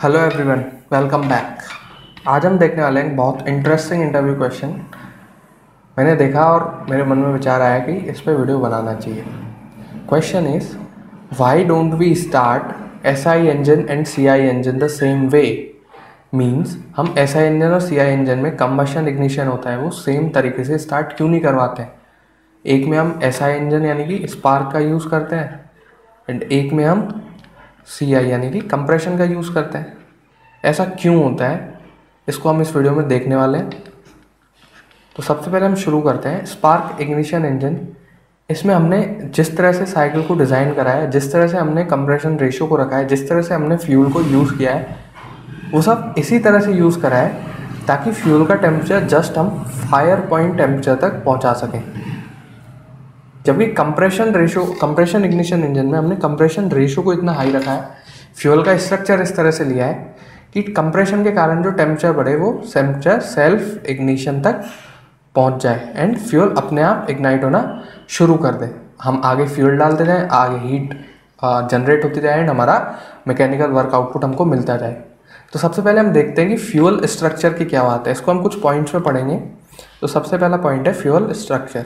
Hello everyone, welcome back. आज हम देखने वाले हैं बहुत इंटरेस्टिंग इंटरव्यू क्वेश्चन। मैंने देखा और मेरे मन में विचार आया कि इस पर वीडियो बनाना चाहिए। Question is, why don't we start SI engine and CI engine the same way. Means हम एसआई इंजन और सीआई इंजन में कंबशन इग्निशन होता है वो सेम तरीके से स्टार्ट क्यों नहीं करवाते हैं। एक में हम एसआई इंजन यानी कि स्पार्क का यूज़ करते हैं एंड एक में हम सीआई यानी कि कंप्रेशन का यूज़ करते हैं। ऐसा क्यों होता है, इसको हम इस वीडियो में देखने वाले हैं। तो सबसे पहले हम शुरू करते हैं स्पार्क इग्निशन इंजन। इसमें हमने जिस तरह से साइकिल को डिज़ाइन करा है, जिस तरह से हमने कंप्रेशन रेशियो को रखा है, जिस तरह से हमने फ्यूल को यूज़ किया है, वो सब इसी तरह से यूज़ करा है ताकि फ्यूल का टेम्परेचर जस्ट हम फायर पॉइंट टेम्परेचर तक पहुंचा सकें। जबकि कंप्रेशन इग्निशन इंजन में हमने कंप्रेशन रेशियो को इतना हाई रखा है, फ्यूल का स्ट्रक्चर इस तरह से लिया है कि कंप्रेशन के कारण जो टेम्परेचर बढ़े वो टेम्परेचर सेल्फ इग्निशन तक पहुंच जाए एंड फ्यूल अपने आप इग्नाइट होना शुरू कर दे। हम आगे फ्यूल डालते जाएं, आगे हीट जनरेट होती जाए एंड हमारा मैकेनिकल वर्क आउटपुट हमको मिलता जाए। तो सबसे पहले हम देखते हैं कि फ्यूल स्ट्रक्चर की क्या बात है। इसको हम कुछ पॉइंट्स में पढ़ेंगे। तो सबसे पहला पॉइंट है फ्यूल स्ट्रक्चर।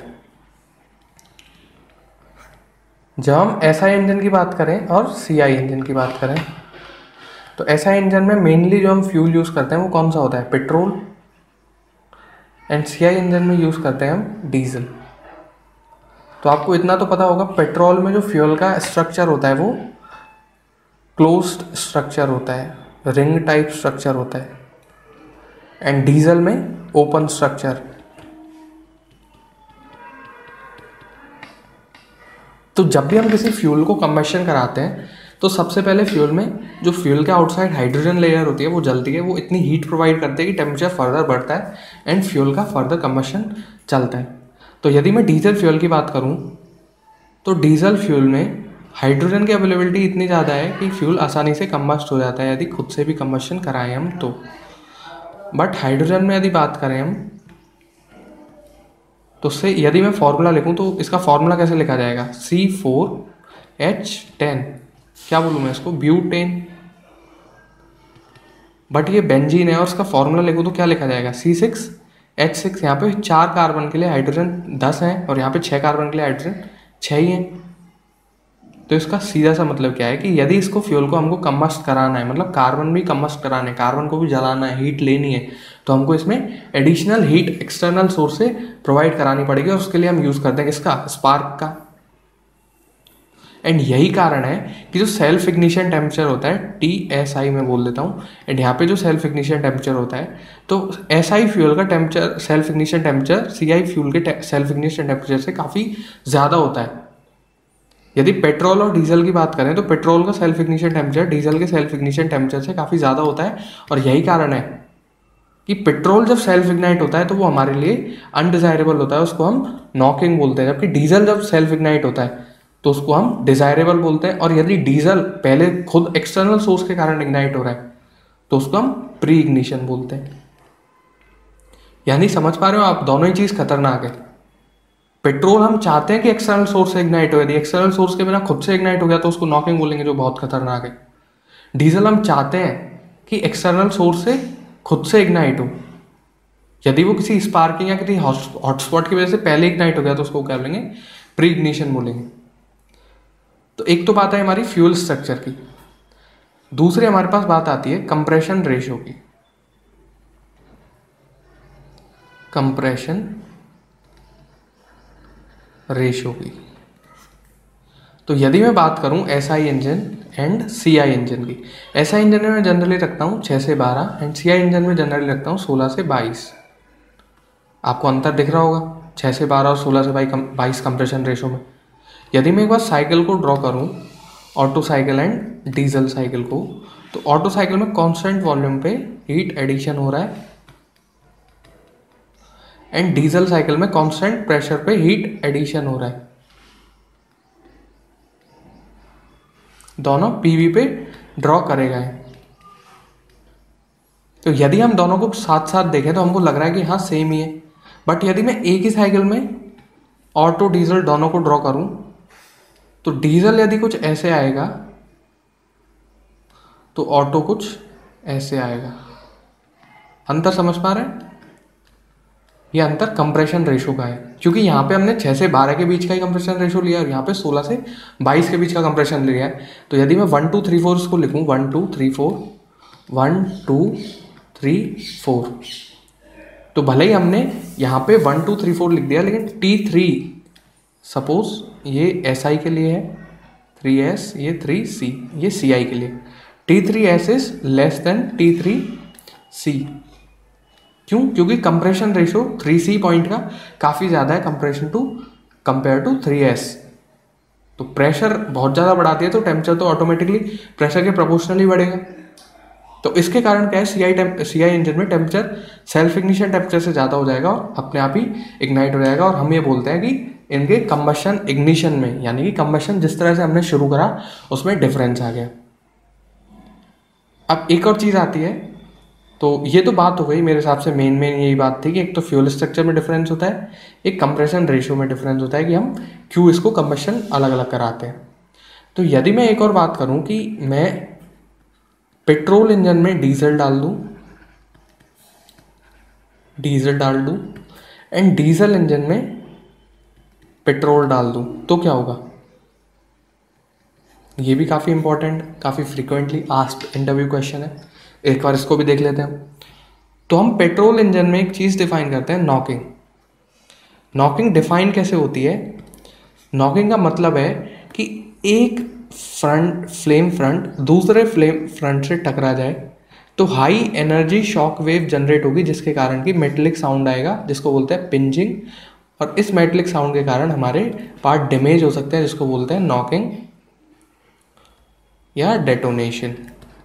जब हम एसआई इंजन की बात करें और सीआई इंजन की बात करें तो एसआई इंजन में मेनली जो हम फ्यूल यूज़ करते हैं वो कौन सा होता है, पेट्रोल। एंड सीआई इंजन में यूज़ करते हैं हम डीजल। तो आपको इतना तो पता होगा, पेट्रोल में जो फ्यूल का स्ट्रक्चर होता है वो क्लोज्ड स्ट्रक्चर होता है, रिंग टाइप स्ट्रक्चर होता है। एंड डीजल में ओपन स्ट्रक्चर। तो जब भी हम किसी फ्यूल को कंबशन कराते हैं तो सबसे पहले फ्यूल में जो फ्यूल के आउटसाइड हाइड्रोजन लेयर होती है वो जलती है, वो इतनी हीट प्रोवाइड करती है कि टेम्परेचर फर्दर बढ़ता है एंड फ्यूल का फर्दर कंबशन चलता है। तो यदि मैं डीजल फ्यूल की बात करूं तो डीजल फ्यूल में हाइड्रोजन की अवेलेबिलिटी इतनी ज़्यादा है कि फ्यूल आसानी से कंबस्ट हो जाता है यदि खुद से भी कंबशन कराएं हम तो। बट हाइड्रोजन में यदि बात करें हम तो उससे यदि मैं फॉर्मूला लिखूं तो इसका फॉर्मूला कैसे लिखा जाएगा, C4H10। क्या बोलूँ मैं इसको, ब्यूटेन। बट ये बेंजीन है और उसका फॉर्मूला लिखूँ तो क्या लिखा जाएगा, C6H6। यहाँ पे 4 कार्बन के लिए हाइड्रोजन 10 हैं और यहाँ पे 6 कार्बन के लिए हाइड्रोजन 6 ही हैं। तो इसका सीधा सा मतलब क्या है कि यदि इसको फ्यूल को हमको कम्बस्ट कराना है, मतलब कार्बन भी कम्बस्ट कराना है, कार्बन को भी जलाना है, हीट लेनी है, तो हमको इसमें एडिशनल हीट एक्सटर्नल सोर्स से प्रोवाइड करानी पड़ेगी और उसके लिए हम यूज़ करते हैं किसका, स्पार्क का। एंड यही कारण है कि जो सेल्फ इग्निशन टेम्परेचर होता है, TSI में बोल देता हूँ, एंड यहाँ पे जो सेल्फ इग्निशन टेम्परेचर होता है तो SI फ्यूल का temperature self ignition temperature CI fuel के सेल्फ इग्निशन टेम्परेचर से काफ़ी ज़्यादा होता है। यदि पेट्रोल और डीजल की बात करें तो पेट्रोल का सेल्फ इग्निशन टेम्परेचर डीजल के सेल्फ इग्निशन टेम्परेचर से काफ़ी ज़्यादा होता है। और यही कारण है कि पेट्रोल जब सेल्फ इग्नाइट होता है तो वो हमारे लिए अनडिजायरेबल होता है, उसको हम नॉकिंग बोलते हैं। जबकि डीजल जब सेल्फ इग्नाइट होता है तो उसको हम डिजायरेबल बोलते हैं। और यदि डीजल पहले खुद एक्सटर्नल सोर्स के कारण इग्नाइट हो रहा है तो उसको हम प्री इग्निशन बोलते हैं। यानी समझ पा रहे हो आप, दोनों ही चीज़ खतरनाक है। पेट्रोल हम चाहते हैं कि एक्सटर्नल सोर्स से इग्नाइट हो, यदि एक्सटर्नल सोर्स के बिना खुद से इग्नाइट हो गया तो उसको नॉकिंग बोलेंगे, जो बहुत खतरनाक है। डीजल हम चाहते हैं कि एक्सटर्नल सोर्स से खुद से इग्नाइट हो, यदि वो किसी स्पार्किंग या किसी हॉटस्पॉट की वजह से पहले इग्नाइट हो गया तो उसको क्या बोलेंगे, प्री इग्निशन बोलेंगे। तो एक तो बात है हमारी फ्यूल स्ट्रक्चर की, दूसरी हमारे पास बात आती है कंप्रेशन रेशियो की। कंप्रेशन रेशियो की। तो यदि मैं बात करूं SI engine and CI engine की, SI इंजन में मैं जनरली रखता हूं 6 से 12 एंड CI इंजन में जनरली रखता हूं 16 से 22। आपको अंतर दिख रहा होगा 6 से 12 और 16 से 22 कंप्रेशन रेशियो में। यदि मैं एक बार साइकिल को ड्रॉ करूं, auto cycle and diesel cycle को, तो ऑटो साइकिल में कॉन्स्टेंट वॉल्यूम पे हीट एडिशन हो रहा है एंड डीजल साइकिल में कांस्टेंट प्रेशर पे हीट एडिशन हो रहा है। दोनों PV पे ड्रॉ करे गए। तो यदि हम दोनों को साथ साथ देखें तो हमको लग रहा है कि हाँ सेम ही है। बट यदि मैं एक ही साइकिल में ऑटो डीजल दोनों को ड्रॉ करूं तो डीजल यदि कुछ ऐसे आएगा तो ऑटो कुछ ऐसे आएगा। अंतर समझ पा रहे हैं? ये अंतर कंप्रेशन रेशो का है, क्योंकि यहाँ पे हमने 6 से 12 के बीच का ही कंप्रेशन रेशो लिया और यहाँ पे 16 से 22 के बीच का कंप्रेशन लिया है। तो यदि मैं 1 2 3 4 इसको लिखूँ, 1 2 3 4, 1 2 3 4, तो भले ही हमने यहाँ पे 1 2 3 4 लिख दिया, लेकिन T3 सपोज ये SI के लिए है, 3S, ये 3C, ये CI के लिए, T3S is less than T3C। क्यों? क्योंकि कंप्रेशन रेशो 3C पॉइंट का काफ़ी ज़्यादा है कंपेयर टू 3S। तो प्रेशर बहुत ज़्यादा बढ़ाती है तो टेम्परेचर तो ऑटोमेटिकली प्रेशर के प्रोपोर्शनली बढ़ेगा। तो इसके कारण क्या है, CI इंजन में टेम्परेचर सेल्फ इग्निशन टेम्परेचर से ज़्यादा हो जाएगा और अपने आप ही इग्नाइट हो जाएगा। और हम ये बोलते हैं कि इनके कंबशन इग्निशन में, यानी कि कंबशन जिस तरह से हमने शुरू करा उसमें डिफरेंस आ गया। अब एक और चीज़ आती है, तो ये तो बात हो गई मेरे हिसाब से, मेन यही बात थी कि एक तो फ्यूल स्ट्रक्चर में डिफरेंस होता है, एक कंप्रेशन रेशियो में डिफरेंस होता है कि हम क्यों इसको कंबशन अलग अलग कराते हैं। तो यदि मैं एक और बात करूं कि मैं पेट्रोल इंजन में डीजल डाल दूं एंड डीजल इंजन में पेट्रोल डाल दूं, तो क्या होगा? ये भी काफ़ी इंपॉर्टेंट, काफ़ी फ्रीक्वेंटली आस्क्ड इंटरव्यू क्वेश्चन है। एक बार इसको भी देख लेते हैं। तो हम पेट्रोल इंजन में एक चीज़ डिफाइन करते हैं, नॉकिंग। नॉकिंग डिफाइन कैसे होती है? नॉकिंग का मतलब है कि एक फ्लेम फ्रंट दूसरे फ्लेम फ्रंट से टकरा जाए तो high energy shock wave generate होगी, जिसके कारण कि मेटेलिक साउंड आएगा जिसको बोलते हैं पिंचिंग। और इस मेटेलिक साउंड के कारण हमारे पार्ट डैमेज हो सकते हैं जिसको बोलते हैं नॉकिंग या डेटोनेशन।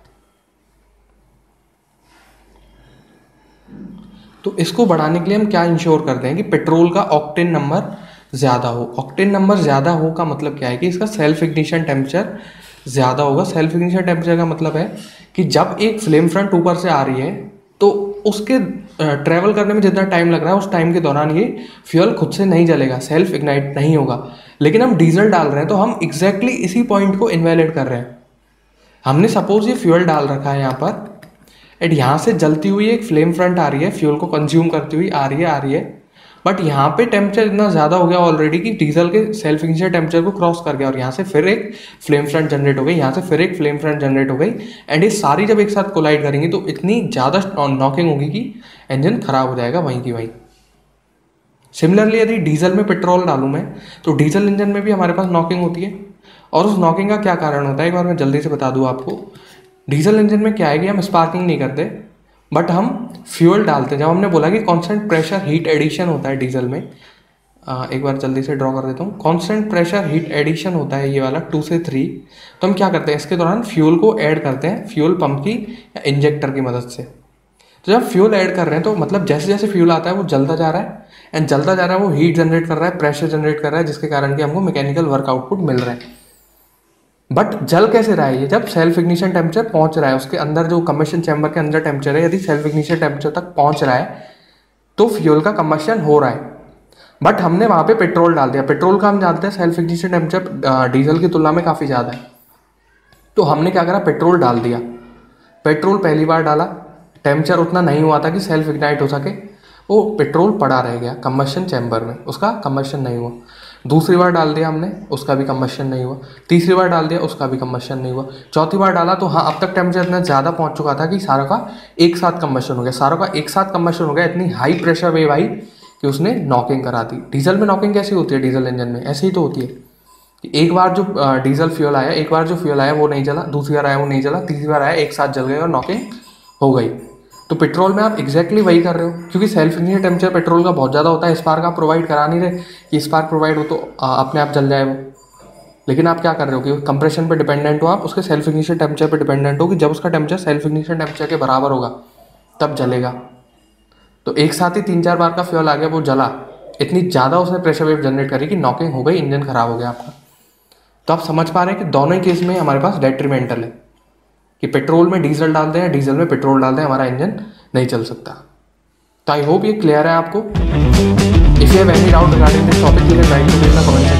तो इसको बढ़ाने के लिए हम क्या इंश्योर करते हैं कि पेट्रोल का ऑक्टेन नंबर ज़्यादा हो। ऑक्टेन नंबर ज़्यादा हो का मतलब क्या है कि इसका सेल्फ इग्निशन टेम्परेचर ज़्यादा होगा। सेल्फ इग्निशन टेम्परेचर का मतलब है कि जब एक फ्लेम फ्रंट ऊपर से आ रही है तो उसके ट्रैवल करने में जितना टाइम लग रहा है उस टाइम के दौरान ये फ्यूल खुद से नहीं जलेगा, सेल्फ इग्नाइट नहीं होगा। लेकिन हम डीजल डाल रहे हैं तो हम एग्जैक्टली इसी पॉइंट को इनवैलिड कर रहे हैं। हमने सपोज ये फ्यूल डाल रखा है यहाँ पर एंड यहाँ से जलती हुई एक फ्लेम फ्रंट आ रही है, फ्यूल को कंज्यूम करती हुई आ रही है, बट यहाँ पे टेम्परेचर इतना ज़्यादा हो गया ऑलरेडी कि डीजल के सेल्फ इग्निशन टेम्परेचर को क्रॉस कर गया और यहाँ से फिर एक फ्लेम फ्रंट जनरेट हो गई, यहाँ से फिर एक फ्लेम फ्रंट जनरेट हो गई एंड ये सारी जब एक साथ कोलाइड करेंगी तो इतनी ज़्यादा नॉकिंग होगी कि इंजन खराब हो जाएगा वहीं की वहीं। सिमिलरली यदि डीजल में पेट्रोल डालूँ मैं तो डीजल इंजन में भी हमारे पास नॉकिंग होती है और उस नॉकिंग का क्या कारण होता है एक बार मैं जल्दी से बता दूँ आपको। डीजल इंजन में क्या है कि हम स्पार्किंग नहीं करते बट हम फ्यूल डालते हैं। जब हमने बोला कि कांस्टेंट प्रेशर हीट एडिशन होता है डीजल में, एक बार जल्दी से ड्रॉ कर देता हूँ। कांस्टेंट प्रेशर हीट एडिशन होता है ये वाला 2 से 3। तो हम क्या करते हैं इसके दौरान फ्यूल को ऐड करते हैं फ्यूल पंप की या इंजेक्टर की मदद से। तो जब फ्यूल ऐड कर रहे हैं तो मतलब जैसे जैसे फ्यूल आता है वो जलता जा रहा है एंड जलता जा रहा है, वो हीट जनरेट कर रहा है, प्रेशर जनरेट कर रहा है, जिसके कारण कि हमको मैकेनिकल वर्क आउटपुट मिल रहा है। बट जल कैसे रहा है ये? जब सेल्फ इग्निशन टेम्परेचर पहुंच रहा है, उसके अंदर जो कंबशन चैम्बर के अंदर टेम्परेचर है, यदि सेल्फ इग्निशन टेम्परेचर तक पहुंच रहा है तो फ्यूल का कंबशन हो रहा है। बट हमने वहाँ पे पेट्रोल डाल दिया। पेट्रोल का हम जानते हैं सेल्फ इग्निशन टेम्परेचर डीजल की तुलना में काफ़ी ज़्यादा है, तो हमने क्या करा, पेट्रोल डाल दिया। पेट्रोल पहली बार डाला, टेम्परेचर उतना नहीं हुआ था कि सेल्फ इग्नाइट हो सके, वो पेट्रोल पड़ा रह गया कंबशन चैम्बर में, उसका कंबशन नहीं हुआ। दूसरी बार डाल दिया हमने, उसका भी कंबशन नहीं हुआ। तीसरी बार डाल दिया, उसका भी कंबशन नहीं हुआ। चौथी बार डाला तो हाँ, अब तक टेम्परेचर इतना ज़्यादा पहुंच चुका था कि सारों का एक साथ कंबशन हो गया। सारों का एक साथ कंबशन हो गया, इतनी हाई प्रेशर वेव आई कि उसने नॉकिंग करा दी। डीजल में नॉकिंग कैसी होती है? डीजल इंजन में ऐसे ही तो होती है कि एक बार जो डीजल फ्यूल आया, एक बार जो फ्यूल आया वो नहीं जला, दूसरी बार आया वो नहीं जला, तीसरी बार आया एक साथ जल गए और नॉकिंग हो गई। तो पेट्रोल में आप एग्जैक्टली वही कर रहे हो, क्योंकि सेल्फ इग्निशन टेम्परेचर पेट्रोल का बहुत ज़्यादा होता है। स्पार्क आप प्रोवाइड करा नहीं रहे कि स्पार्क प्रोवाइड हो तो अपने आप जल जाए वो, लेकिन आप क्या कर रहे हो कि कंप्रेशन पे डिपेंडेंट हो, आप उसके सेल्फ इग्निशन टेम्परेचर पे डिपेंडेंट हो कि जब उसका टेम्परेचर सेल्फ इग्निशन टेम्परेचर के बराबर होगा तब जलेगा। तो एक साथ ही 3-4 बार का फ्यूल आ गया, वो जला, इतनी ज़्यादा उसने प्रेशर वेव जनरेट करी कि नॉकिंग हो गई, इंजन खराब हो गया आपका। तो आप समझ पा रहे हैं कि दोनों ही केस में हमारे पास डेट्रीमेंटल है कि पेट्रोल में डीजल डालते हैं, डीजल में पेट्रोल डालते हैं, हमारा इंजन नहीं चल सकता। तो आई होप ये क्लियर है आपको। If you have any doubt regarding this topic, you can write to me in the comment section.